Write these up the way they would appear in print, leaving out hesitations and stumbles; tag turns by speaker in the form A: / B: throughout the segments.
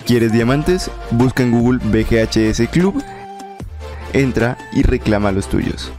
A: ¿Quieres diamantes? Busca en Google BGHS Club, entra y reclama los tuyos.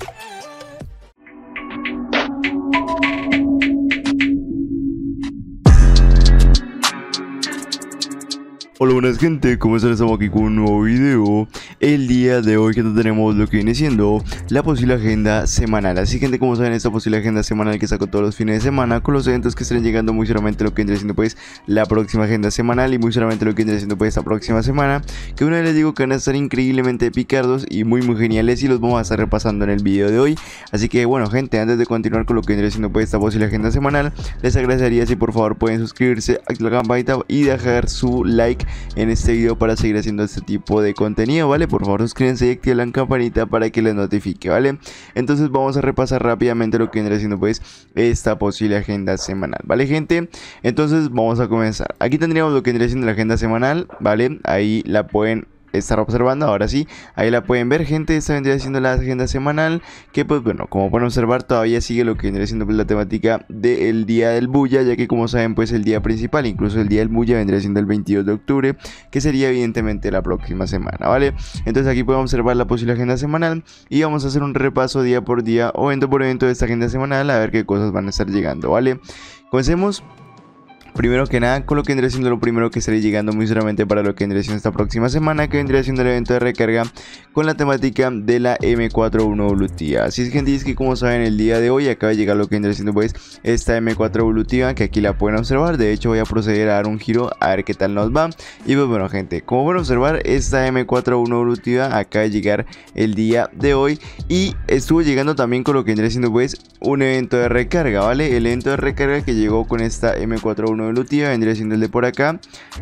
A: Hola buenas gente, ¿cómo están? Estamos aquí con un nuevo video. El día de hoy, gente, tenemos lo que viene siendo la posible agenda semanal. Así, gente, como saben, esta posible agenda semanal que saco todos los fines de semana, con los eventos que estarán llegando muy seguramente lo que vendría siendo pues la próxima agenda semanal, y muy seguramente lo que vendría siendo pues esta próxima semana, que una vez les digo que van a estar increíblemente picardos y muy geniales, y los vamos a estar repasando en el video de hoy. Así que bueno, gente, antes de continuar con lo que vendría siendo pues esta posible agenda semanal, les agradecería si por favor pueden suscribirse, activar la campanita y dejar su like en este video para seguir haciendo este tipo de contenido, ¿vale? Por favor suscríbanse y activen la campanita para que les notifique, ¿vale? Entonces vamos a repasar rápidamente lo que vendrá siendo pues esta posible agenda semanal, ¿vale, gente? Entonces vamos a comenzar. Aquí tendríamos lo que vendría siendo la agenda semanal, ¿vale? Ahí la pueden estar observando, ahora sí, ahí la pueden ver, gente. Esta vendría siendo la agenda semanal, que pues bueno, como pueden observar, todavía sigue lo que vendría siendo pues la temática del día del bulla, ya que como saben pues el día principal, incluso el día del bulla, vendría siendo el 22 de octubre, que sería evidentemente la próxima semana, ¿vale? Entonces aquí podemos observar la posible agenda semanal y vamos a hacer un repaso día por día o evento por evento de esta agenda semanal, a ver qué cosas van a estar llegando, ¿vale? Comencemos. Primero que nada, con lo que vendría siendo lo primero que estaré llegando muy seguramente para lo que vendría siendo esta próxima semana, que vendría siendo el evento de recarga con la temática de la M4 evolutiva. Así es, gente, es que como saben, el día de hoy acaba de llegar lo que vendría siendo pues esta M4 evolutiva, que aquí la pueden observar. De hecho voy a proceder a dar un giro a ver qué tal nos va. Y pues bueno, gente, como pueden observar, esta M4 evolutiva acaba de llegar el día de hoy, y estuvo llegando también con lo que vendría siendo pues un evento de recarga, ¿vale? El evento de recarga que llegó con esta M4 evolutiva vendría siendo el de por acá.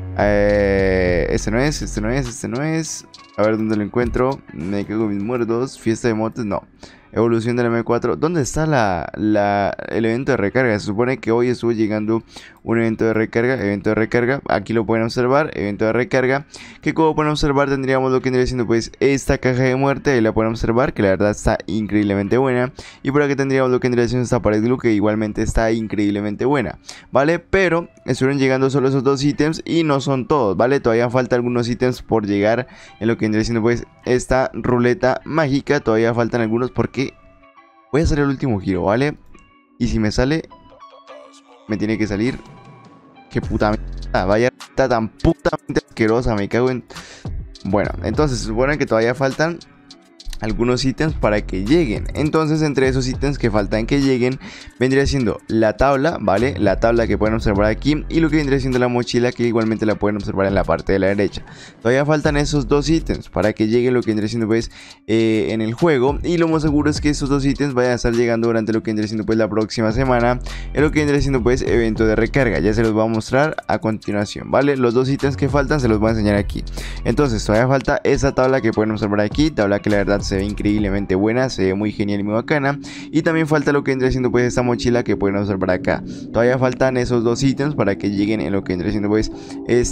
A: Este no es. A ver dónde lo encuentro. Me cago en mis muertos. Fiesta de motes, no. Evolución de la M4. ¿Dónde está el evento de recarga? Se supone que hoy estuvo llegando un evento de recarga. Aquí lo pueden observar, evento de recarga, que como pueden observar tendríamos lo que vendría siendo pues esta caja de muerte. Ahí la pueden observar, que la verdad está increíblemente buena. Y por aquí tendríamos lo que vendría siendo esta pared glue, que igualmente está increíblemente buena, ¿vale? Pero estuvieron llegando solo esos dos ítems y no son todos, ¿vale? Todavía falta algunos ítems por llegar en lo que vendría siendo pues esta ruleta mágica. Todavía faltan algunos porque voy a hacer el último giro, ¿vale? Y si me sale, me tiene que salir. Que puta mierda, vaya tan putamente asquerosa, me cago en... Bueno, entonces se supone que todavía faltan algunos ítems para que lleguen. Entonces entre esos ítems que faltan que lleguen vendría siendo la tabla, ¿vale? La tabla que pueden observar aquí, y lo que vendría siendo la mochila, que igualmente la pueden observar en la parte de la derecha. Todavía faltan esos dos ítems para que llegue lo que vendría siendo pues en el juego, y lo más seguro es que esos dos ítems vayan a estar llegando durante lo que vendría siendo pues la próxima semana, en lo que vendría siendo pues evento de recarga. Ya se los voy a mostrar a continuación, ¿vale? Los dos ítems que faltan se los voy a enseñar aquí. Entonces todavía falta esa tabla que pueden observar aquí, tabla que la verdad se ve increíblemente buena, se ve muy genial y muy bacana. Y también falta lo que vendría siendo pues esta mochila que pueden observar acá. Todavía faltan esos dos ítems para que lleguen en lo que vendría siendo pues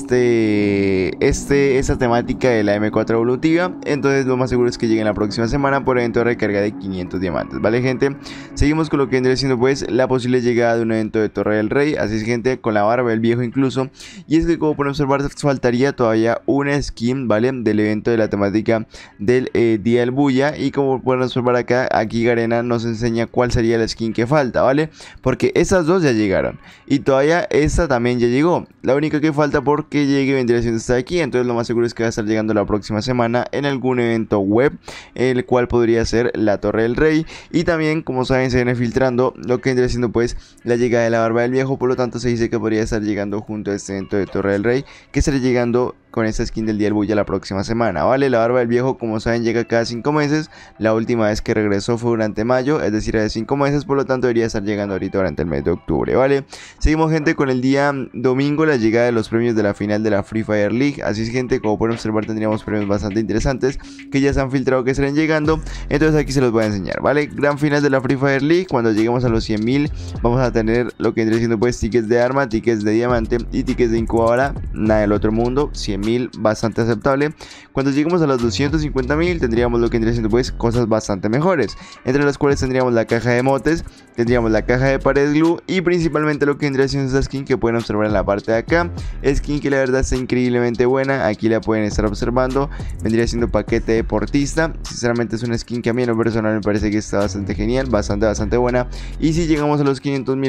A: esta temática de la M4 evolutiva. Entonces lo más seguro es que lleguen la próxima semana por evento de recarga de 500 diamantes, ¿vale, gente? Seguimos con lo que vendría siendo pues la posible llegada de un evento de Torre del Rey. Así es, gente, con la barba del viejo incluso. Y es que como pueden observar faltaría todavía una skin, ¿vale? Del evento de la temática del día del bulla. Y como pueden observar acá, aquí Garena nos enseña cuál sería la skin que falta, ¿vale? Porque esas dos ya llegaron y todavía esta también ya llegó. La única que falta porque llegue vendría siendo esta de aquí. Entonces lo más seguro es que va a estar llegando la próxima semana en algún evento web, el cual podría ser la Torre del Rey. Y también, como saben, se viene filtrando lo que vendría siendo pues la llegada de la barba del viejo. Por lo tanto se dice que podría estar llegando junto a este evento de Torre del Rey, que estará llegando con esta skin del día del bulla la próxima semana, ¿vale? La barba del viejo, como saben, llega cada 5 meses. La última vez que regresó fue durante mayo, es decir, de 5 meses. Por lo tanto debería estar llegando ahorita durante el mes de octubre, ¿vale? Seguimos, gente, con el día domingo, la llegada de los premios de la final de la Free Fire League. Así es, gente, como pueden observar tendríamos premios bastante interesantes que ya se han filtrado, que estarán llegando. Entonces aquí se los voy a enseñar, ¿vale? Gran final de la Free Fire League. Cuando lleguemos a los 100.000 vamos a tener lo que vendría siendo pues tickets de arma, tickets de diamante y tickets de incubadora. Nada del otro mundo. 100.000 100.000 bastante aceptable. Cuando lleguemos a los 250.000 tendríamos lo que vendría siendo pues cosas bastante mejores, entre las cuales tendríamos la caja de emotes, tendríamos la caja de pared glue y principalmente lo que vendría siendo esta skin que pueden observar en la parte de acá. Skin que la verdad está increíblemente buena, aquí la pueden estar observando, vendría siendo paquete deportista. Sinceramente es una skin que a mí en lo personal me parece que está bastante genial, bastante buena. Y si llegamos a los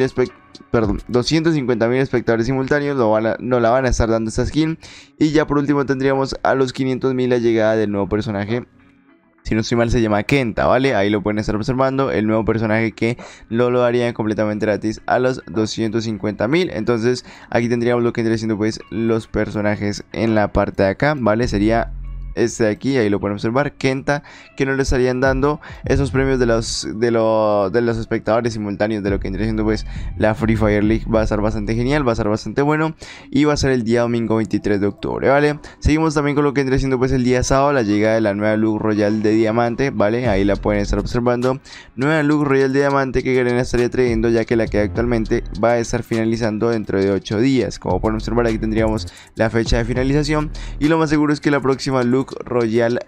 A: 250.000 espectadores simultáneos no la van a estar dando esta skin. Y ya por último tendríamos a los 500.000 la llegada del nuevo personaje. Si no estoy mal se llama Kenta, ¿vale? Ahí lo pueden estar observando, el nuevo personaje que lo darían completamente gratis a los 250.000. Entonces aquí tendríamos lo que vendría siendo pues los personajes en la parte de acá, ¿vale? Sería este de aquí, ahí lo pueden observar, Kenta, que no le estarían dando esos premios de los espectadores simultáneos de lo que vendría siendo pues la Free Fire League. Va a estar bastante genial, va a estar bastante bueno y va a ser el día domingo 23 de octubre, ¿vale? Seguimos también con lo que vendría siendo pues el día sábado, la llegada de la nueva Look Royal de Diamante, ¿vale? Ahí la pueden estar observando, nueva Look Royal de Diamante que Garena estaría trayendo, ya que la que actualmente va a estar finalizando dentro de 8 días. Como pueden observar, aquí tendríamos la fecha de finalización y lo más seguro es que la próxima Look Royal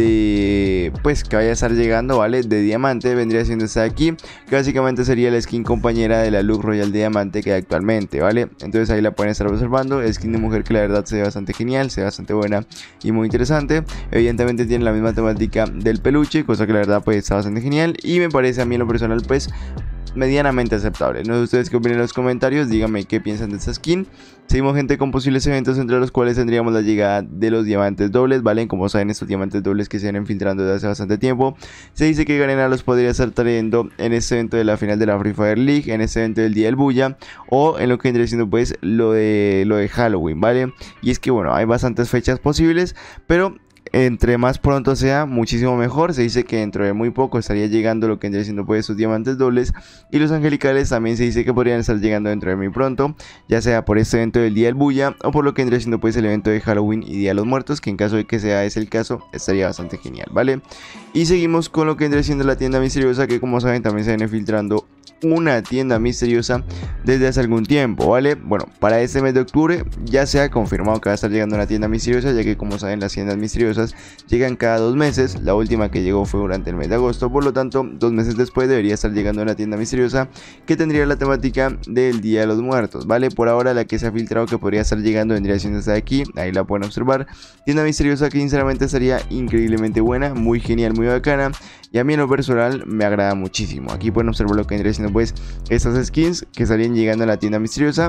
A: de pues que vaya a estar llegando, ¿vale? De Diamante vendría siendo esta de aquí, que básicamente sería la skin compañera de la Look Royal de Diamante que hay actualmente, ¿vale? Entonces ahí la pueden estar observando, skin de mujer que la verdad se ve bastante genial, se ve bastante buena y muy interesante. Evidentemente tiene la misma temática del peluche, cosa que la verdad pues está bastante genial y me parece a mí en lo personal pues medianamente aceptable. No sé ustedes qué opinan en los comentarios, díganme qué piensan de esta skin. Seguimos, gente, con posibles eventos, entre los cuales tendríamos la llegada de los diamantes dobles, ¿vale? Como saben, estos diamantes dobles que se vienen filtrando desde hace bastante tiempo. Se dice que Garena los podría estar trayendo en este evento de la final de la Free Fire League, en este evento del Día del Bulla, o en lo que vendría siendo pues lo de Halloween, ¿vale? Y es que bueno, hay bastantes fechas posibles, pero entre más pronto sea, muchísimo mejor. Se dice que dentro de muy poco estaría llegando lo que vendría siendo pues sus diamantes dobles, y los angelicales también se dice que podrían estar llegando dentro de muy pronto, ya sea por este evento del Día del Bulla o por lo que vendría siendo pues el evento de Halloween y Día de los Muertos, que en caso de que sea ese el caso estaría bastante genial, ¿vale? Y seguimos con lo que vendría siendo la tienda misteriosa, que como saben también se viene filtrando una tienda misteriosa desde hace algún tiempo, ¿vale? Bueno, para este mes de octubre ya se ha confirmado que va a estar llegando una tienda misteriosa, ya que como saben las tiendas misteriosas llegan cada 2 meses. La última que llegó fue durante el mes de agosto, por lo tanto 2 meses después debería estar llegando una tienda misteriosa que tendría la temática del Día de los Muertos, ¿vale? Por ahora la que se ha filtrado que podría estar llegando vendría siendo esta de aquí, ahí la pueden observar, tienda misteriosa que sinceramente estaría increíblemente buena, muy genial, muy bacana, y a mí en lo personal me agrada muchísimo. Aquí pueden observar lo que vendría siendo pues estas skins que estarían llegando a la tienda misteriosa,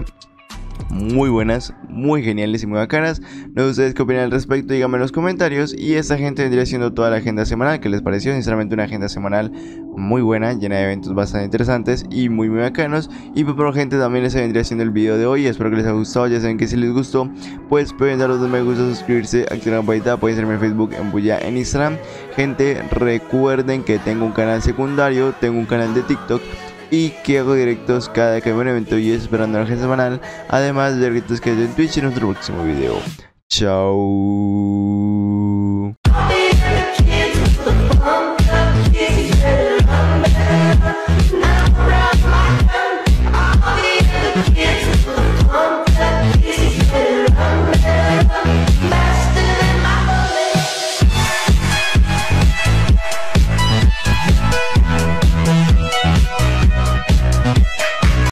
A: muy buenas, muy geniales y muy bacanas. No sé ustedes qué opinan al respecto, díganme en los comentarios. Y esta gente vendría siendo toda la agenda semanal que les pareció. Sinceramente una agenda semanal muy buena, llena de eventos bastante interesantes y muy bacanos. Y pues por gente también les vendría siendo el video de hoy. Espero que les haya gustado. Ya saben que si les gustó pues pueden dar los 2 me gusta, suscribirse, activar la campanita, pueden seguirme en Facebook, en Bulla, en Instagram. Gente, recuerden que tengo un canal secundario, tengo un canal de TikTok y que hago directos cada que hay un evento y esperando la agenda semanal, además de directos que hay en Twitch en nuestro próximo video. Chao.